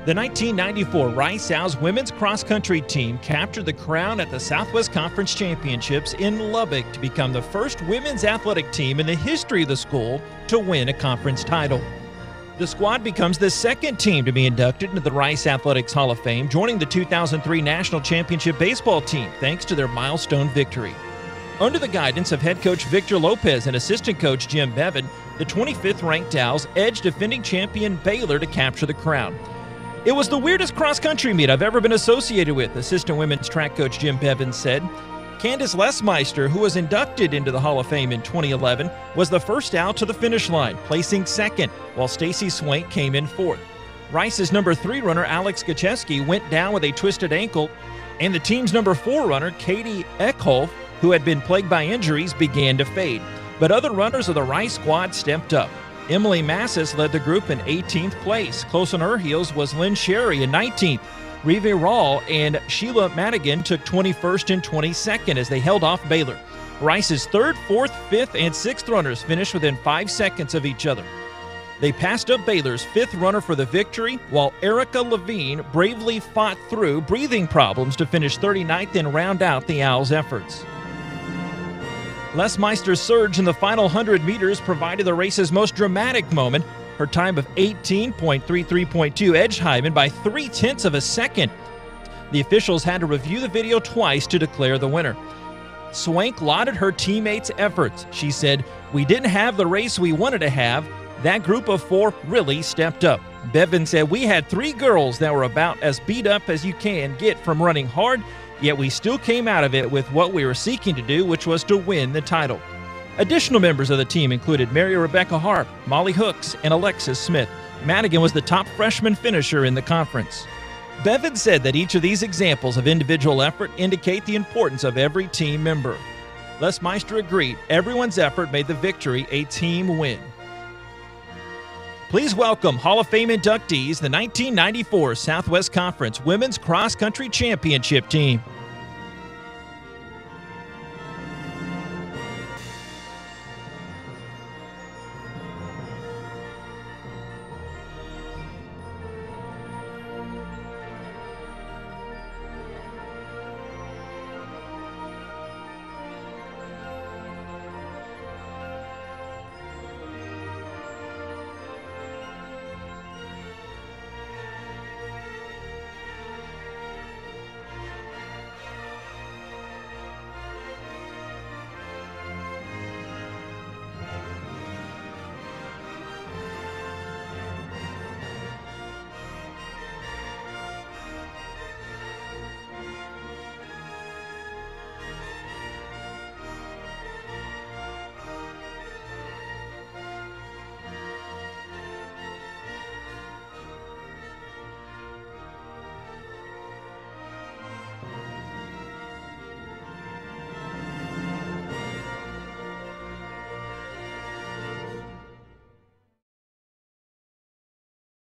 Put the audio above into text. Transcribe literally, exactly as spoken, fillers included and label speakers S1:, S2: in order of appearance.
S1: The nineteen ninety-four Rice Owls women's cross-country team captured the crown at the Southwest Conference Championships in Lubbock to become the first women's athletic team in the history of the school to win a conference title. The squad becomes the second team to be inducted into the Rice Athletics Hall of Fame, joining the two thousand three National Championship baseball team thanks to their milestone victory. Under the guidance of head coach Victor Lopez and assistant coach Jim Bevan, the twenty-fifth ranked Owls edged defending champion Baylor to capture the crown. It was the weirdest cross-country meet I've ever been associated with, assistant women's track coach Jim Bevan said. Candace Lesmeister, who was inducted into the Hall of Fame in twenty eleven, was the first out to the finish line, placing second, while Stacy Swank came in fourth. Rice's number three runner Alex Gacheski went down with a twisted ankle, and the team's number four runner Katie Eckhoff, who had been plagued by injuries, began to fade. But other runners of the Rice squad stepped up. Emily Massis led the group in eighteenth place. Close on her heels was Lynn Sherry in nineteenth. Rive Rawl and Sheila Madigan took twenty-first and twenty-second as they held off Baylor. Rice's third, fourth, fifth, and sixth runners finished within five seconds of each other. They passed up Baylor's fifth runner for the victory, while Erica Levine bravely fought through breathing problems to finish thirty-ninth and round out the Owls' efforts. Lesmeister's surge in the final one hundred meters provided the race's most dramatic moment. Her time of eighteen point three three point two edged Hyman by three-tenths of a second. The officials had to review the video twice to declare the winner. Swank lauded her teammates' efforts. She said, "We didn't have the race we wanted to have. That group of four really stepped up." Bevan said, "We had three girls that were about as beat up as you can get from running hard, yet we still came out of it with what we were seeking to do, which was to win the title." Additional members of the team included Mary Rebecca Harp, Molly Hooks, and Alexis Smith. Madigan was the top freshman finisher in the conference. Bevan said that each of these examples of individual effort indicate the importance of every team member. Lesmeister agreed everyone's effort made the victory a team win. Please welcome Hall of Fame inductees, the nineteen ninety-four Southwest Conference Women's Cross Country Championship team.